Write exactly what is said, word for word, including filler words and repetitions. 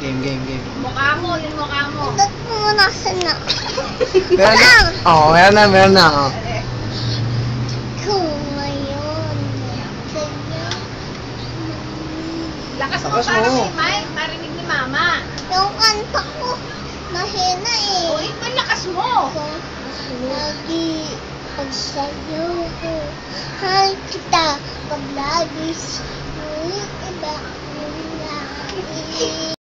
Game, game, game. Mukha mo, yung mukha mo. Ba't mo nasan na? Meron na? Oo, oh, meron na, meron na. Oh. Ikaw ngayon. Kaya, Lakas mo Lakas para mo. kay Mike, marinig ni Mama. yung kanta ko, mahina eh. O, ito lakas mo. Kung lagi pag sa'yo ko, hal kita, pag lagi, ngunit iba, ngunit